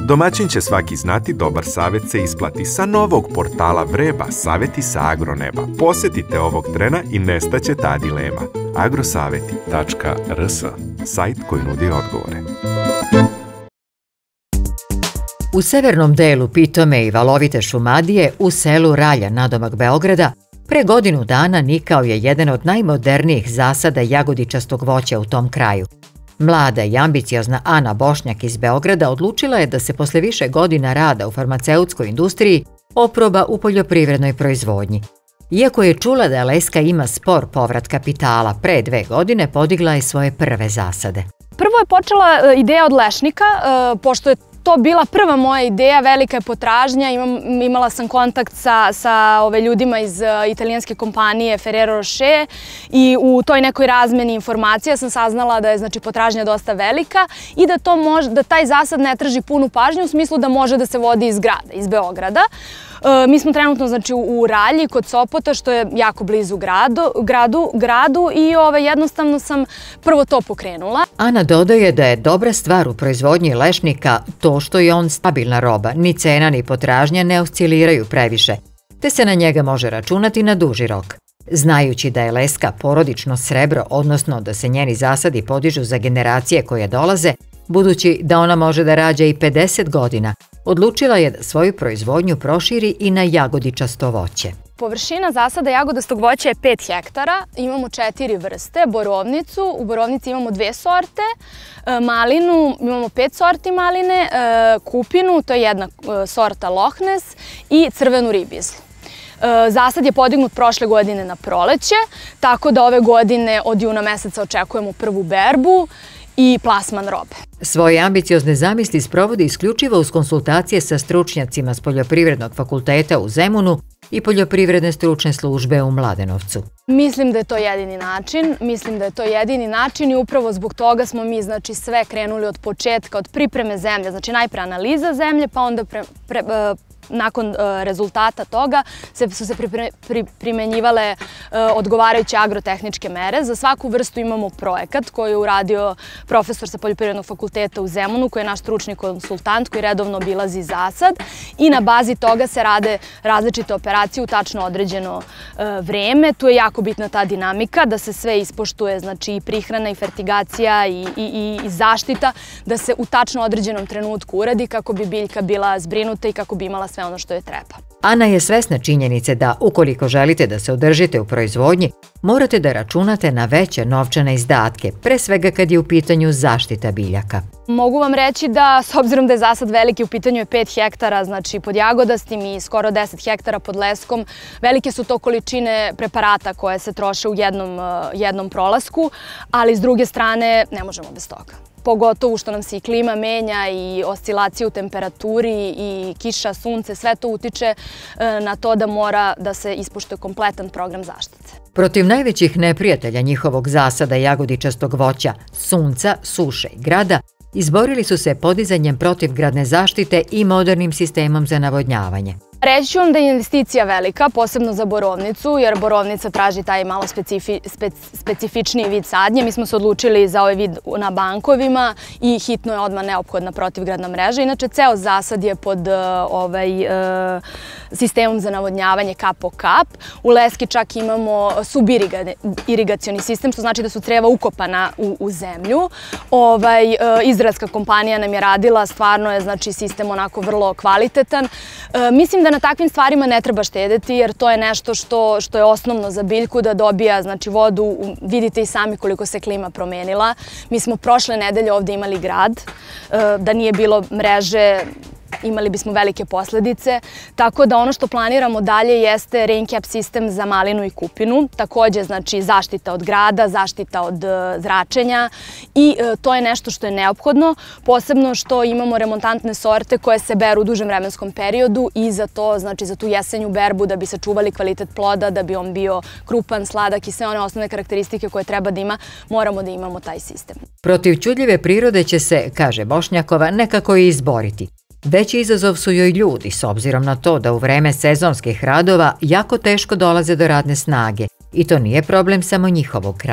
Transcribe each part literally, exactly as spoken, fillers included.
Domaćin će svaki znati, dobar savjet se isplati. Sa novog portala Vreba, savjeti sa agroneba. Posjetite ovog trena i nestaće ta dilema. agrosaveti tačka r s, sajt koji nudi odgovore. U severnom delu pitome i valovite Šumadije, u selu Ralja, nadomak Beograda, pre godinu dana nikao je jedan od najmodernijih zasada jagodičastog voća u tom kraju. Mlada i ambiciozna Ana Bošnjak iz Beograda odlučila je da se posle više godina rada u farmaceutskoj industriji oproba u poljoprivrednoj proizvodnji. Iako je čula da leska ima spor povrat kapitala, pre dve godine podigla je svoje prve zasade. Prvo je počela ideja od lešnika, pošto je to bila prva moja ideja, velika je potražnja, Imam, imala sam kontakt sa, sa ove ljudima iz italijanske kompanije Ferrero Rocher i u toj nekoj razmeni informacija sam saznala da je znači, potražnja dosta velika i da, to može, da taj zasad ne traži punu pažnju u smislu da može da se vodi iz grada, iz Beograda. E, mi smo trenutno znači, u Ralji kod Sopota, što je jako blizu gradu, gradu, gradu i ove, jednostavno sam prvo to pokrenula. Ana dodaje da je dobra stvar u proizvodnji lešnika to što je on stabilna roba, ni cena ni potražnja ne osciliraju previše, te se na njega može računati na duži rok. Znajući da je leska porodično srebro, odnosno da se njeni zasadi podižu za generacije koje dolaze, budući da ona može da rađa i pedeset godina, odlučila je da svoju proizvodnju proširi i na jagodičasto voće. Površina zasada jagodastog voća je pet hektara, imamo četiri vrste, borovnicu, u borovnici imamo dve sorte, malinu, imamo pet sorti maline, kupinu, to je jedna sorta Loch Ness i crvenu ribizlu. Zasad je podignut prošle godine na proleće, tako da ove godine od juna meseca očekujemo prvu berbu i plasman robe. Svoje ambiciozne zamisli sprovodi isključivo uz konsultacije sa stručnjacima s Poljoprivrednog fakulteta u Zemunu i Poljoprivredne stručne službe u Mladenovcu. Mislim da je to jedini način, mislim da je to jedini način i upravo zbog toga smo mi znači, sve krenuli od početka, od pripreme zemlje, znači najpre analiza zemlje, pa onda pre, pre, nakon rezultata toga su se primenjivale odgovarajuće agrotehničke mere. Za svaku vrstu imamo projekat koji je uradio profesor sa Poljoprivrednog fakulteta u Zemunu, koji je naš stručni konsultant koji redovno obilazi zasad i na bazi toga se rade različite operacije u tačno određeno vreme. Tu je jako bitna ta dinamika, da se sve ispoštuje, znači i prihrana i fertigacija i, i, i zaštita, da se u tačno određenom trenutku uradi kako bi biljka bila zbrinuta i kako bi imala sve ono što je treba. Ana je svesna činjenice da ukoliko želite da se održite u proizvodnji, morate da računate na veće novčane izdatke, pre svega kad je u pitanju zaštita biljaka. Mogu vam reći da, s obzirom da je zasad veliki, u pitanju je pet hektara, znači pod jagodastim i skoro deset hektara pod leskom, velike su to količine preparata koje se troše u jednom, jednom prolasku, ali s druge strane ne možemo bez toga. Pogotovo što nam se i klima menja i oscilacije u temperaturi i kiša, sunce, sve to utiče na to da mora da se ispoštuje kompletan program zaštite. Protiv najvećih neprijatelja njihovog zasada jagodičastog voća, sunca, suše i grada, izborili su se podizanjem protivgradne zaštite i modernim sistemom za navodnjavanje. Reći ću vam da je investicija velika, posebno za borovnicu, jer borovnica traži taj malo specifi, spec, specifičniji vid sadnje. Mi smo se odlučili za ovaj vid na bankovima i hitno je odmah neophodna protivgradna mreža. Inače, ceo zasad je pod uh, ovaj, uh, sistemom za navodnjavanje kap po kap. U leski čak imamo subirigacioni sistem, što znači da su creva ukopana u, u zemlju. Ovaj, uh, izraelska kompanija nam je radila, stvarno je znači, sistem onako vrlo kvalitetan. Uh, mislim da na takvim stvarima ne treba štedeti, jer to je nešto što, što je osnovno za biljku da dobija znači, vodu. Vidite i sami koliko se klima promenila. Mi smo prošle nedelje ovdje imali grad, da nije bilo mreže, imali bismo velike posledice. Tako da ono što planiramo dalje jeste raincap sistem za malinu i kupinu. Također znači zaštita od grada, zaštita od zračenja i to je nešto što je neophodno. Posebno što imamo remontantne sorte koje se beru u dužem vremenskom periodu i za to, znači za tu jesenju berbu da bi sačuvali kvalitet ploda, da bi on bio krupan, sladak i sve one osnovne karakteristike koje treba da ima, moramo da imamo taj sistem. Protiv čudljive prirode će se, kaže Bošnjakova, nekako i izboriti. Veći izazov su joj ljudi, s obzirom na to da u vreme sezonskih radova jako teško dolaze do radne snage i to nije problem samo njihovog kraja.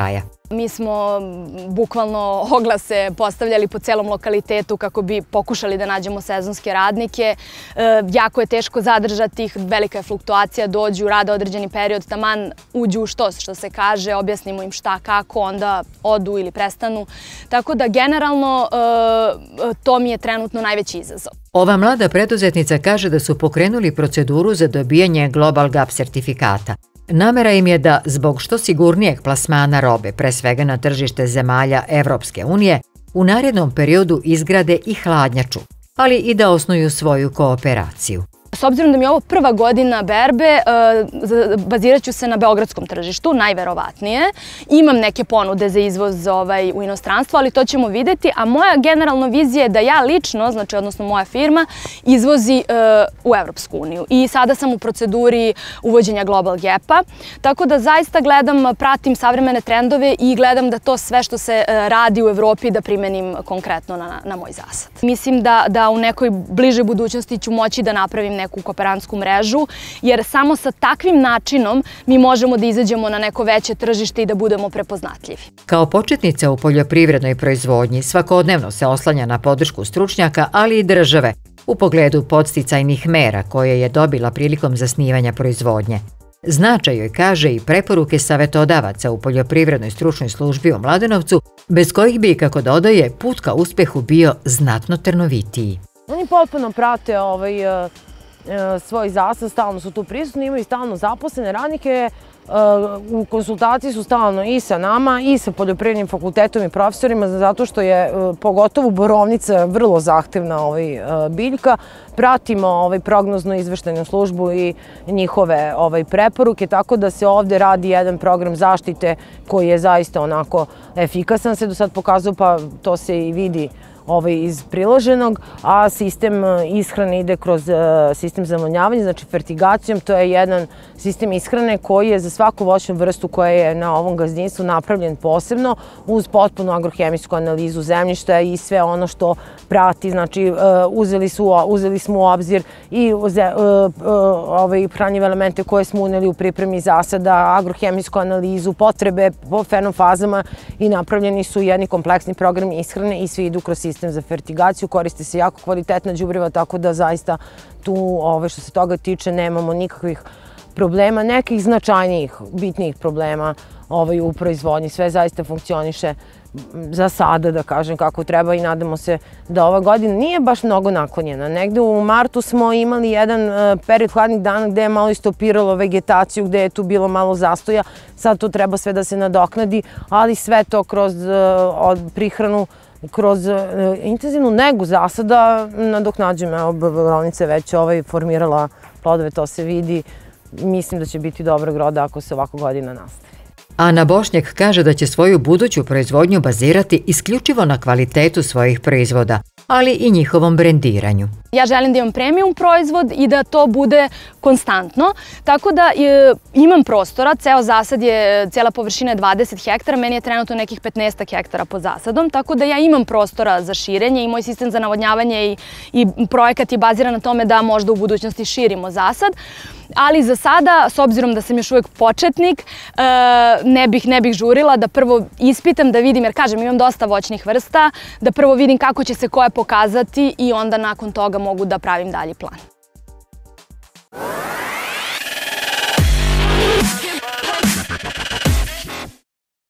Mi smo bukvalno oglase postavljali po celom lokalitetu kako bi pokušali da nađemo sezonske radnike. Jako je teško zadržati ih, velika je fluktuacija, dođu, rade određeni period, taman uđu u štos, što se kaže, objasnimo im šta, kako, onda odu ili prestanu. Tako da generalno to mi je trenutno najveći izazov. Ova mlada preduzetnica kaže da su pokrenuli proceduru za dobijanje Global Gap sertifikata. Namera im je da, zbog što sigurnijeg plasmana robe, pre svega na tržište zemalja Evropske unije, u narednom periodu izgrade i hladnjaču, ali i da osnuju svoju kooperaciju. S obzirom da mi je ovo prva godina berbe, bazirat ću se na beogradskom tržištu, najverovatnije. Imam neke ponude za izvoz u inostranstvo, ali to ćemo videti. A moja generalna vizija je da ja lično, znači odnosno moja firma, izvozi u Evropsku uniju. I sada sam u proceduri uvođenja Global Gap-a. Tako da zaista gledam, pratim savremene trendove i gledam da to sve što se radi u Evropi da primenim konkretno na moj zasad. Mislim da u nekoj bližoj budućnosti ću moći da napravim neku kooperantsku mrežu, jer samo sa takvim načinom mi možemo da izađemo na neko veće tržište i da budemo prepoznatljivi. Kao početnica u poljoprivrednoj proizvodnji svakodnevno se oslanja na podršku stručnjaka, ali i države, u pogledu podsticajnih mera koje je dobila prilikom zasnivanja proizvodnje. Značaj joj kaže i preporuke savetodavaca u poljoprivrednoj stručnoj službi u Mladenovcu, bez kojih bi, kako dodaje, put ka uspehu bio znatno trnovitiji. Oni potpuno prate ovaj svoj zasad, stalno su tu prisutni, imaju stalno zaposlene radnike, u konsultaciji su stalno i sa nama i sa poljoprivrednim fakultetom i profesorima, zato što je pogotovo borovnica vrlo zahtevna biljka. Pratimo prognozno izveštajnu službu i njihove preporuke, tako da se ovde radi jedan program zaštite koji je zaista onako efikasan, se do sad pokazao, pa to se i vidi iz priloženog, a sistem ishrane ide kroz sistem zamlanjavanja, znači fertigacijom. To je jedan sistem ishrane koji je za svaku voćnu vrstu koja je na ovom gazdinstvu napravljen posebno, uz potpunu agrohemijsku analizu zemljišta i sve ono što prati. Znači, uzeli smo u obzir i hranjive elemente koje smo uneli u pripremi zasada, agrohemijsku analizu, potrebe po fenofazama i napravljeni su jedni kompleksni programi ishrane i svi idu kroz sistem sistem za fertigaciju, koriste se jako kvalitetna đubriva, tako da zaista tu, što se toga tiče, nemamo nikakvih problema, nekih značajnijih, bitnijih problema u proizvodnji. Sve zaista funkcioniše za sada, da kažem, kako treba i nadamo se da ova godina nije baš mnogo naklonjena. Negde u martu smo imali jedan period hladnih dana gde je malo istopiralo vegetaciju, gde je tu bilo malo zastoja. Sad to treba sve da se nadoknadi, ali sve to kroz prihranu, kroz intenzivnu negu zasada nadoknađujemo. Evo, borovnica je već formirala plodove, to se vidi. Mislim da će biti dobrog roda ako se ovako godina nastavi. Ana Bošnjak kaže da će svoju buduću proizvodnju bazirati isključivo na kvalitetu svojih proizvoda, ali i njihovom brendiranju. Ja želim da imam premium proizvod i da to bude konstantno, tako da imam prostora, ceo zasad je, cijela površina je dvadeset hektara, meni je trenutno nekih petnaest hektara pod zasadom, tako da ja imam prostora za širenje i moj sistem za navodnjavanje i projekat je baziran na tome da možda u budućnosti širimo zasad, ali za sada, s obzirom da sam još uvijek početnik, ne bih, ne bih žurila da prvo ispitam, da vidim, jer kažem, imam dosta voćnih vrsta, da prvo vidim kako će se koje pokazati i onda nakon toga mogu da pravim dalji plan.